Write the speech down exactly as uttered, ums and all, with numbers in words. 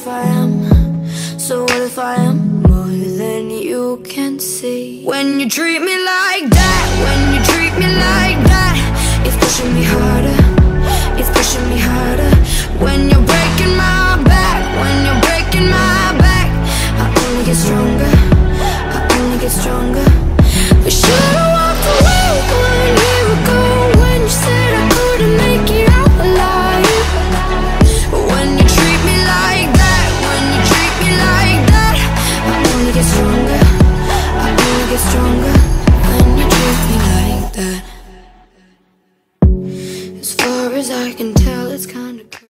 if I am? So what if I am more than you can see? When you treat me like that, when you treat me like that, it's pushing me harder, it's pushing me harder. When you're breaking my back, when you're breaking my back, I only get stronger, I only get stronger. We should've walked away one year ago, when you said I couldn't make it out alive. When you treat me like that, when you treat me like that, I only get stronger, I only get stronger.